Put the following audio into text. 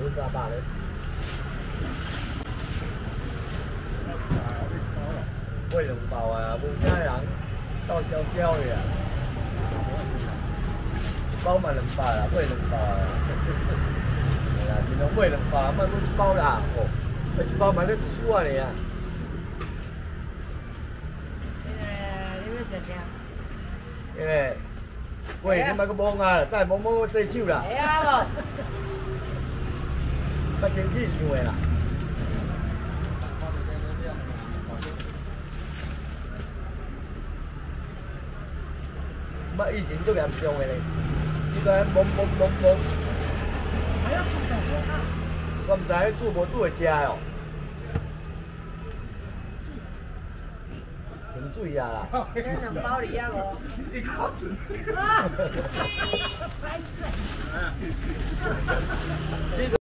牛杂罢了。买2包啊，无啥人到交交的啊。一包嘛200啦，买2包啊。係啦，尽量买2包，莫买1包啦。哦，买1包买了1束啊你啊。 你要食啥？ 喂，你莫个摸啊，等下摸我洗手啦。 会啊无？ 较清气想的啦。疫情足严重的咧，你个摸， 还要煮的啊？ 我唔知煮无煮会食哦。纯水啊啦。 这2包里啊无？ 你搞纯水。 啊！白痴。